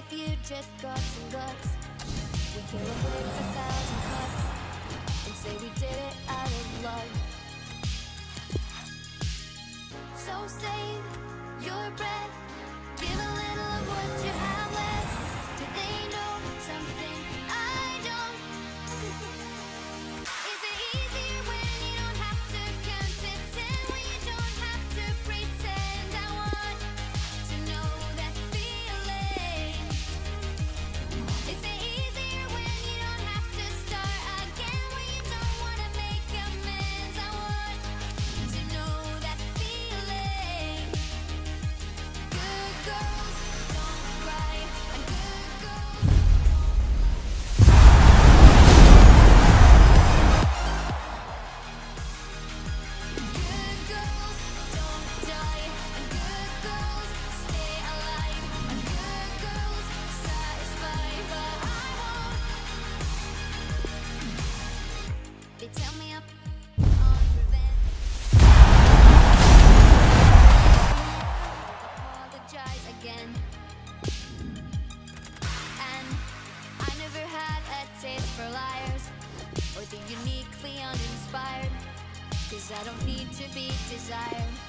if you just got some guts, we kill it with 1,000 cuts and say we did it out of love. So save your breath, give a little of what you have left. Do they know something I don't? Is it easier when you don't have to count to 10, when you don't have to pretend? I want to know that feeling. Is it easier when you don't have to start again, when you don't want to make amends? I want to know that feeling. Good girls don't cry, and good girls don't die, and good girls stay alive, and good girls satisfy, but I won't. They tell me up on revenge. Apologize again. And I never had a taste for liars or the uniquely uninspired, 'cause I don't need to be desired.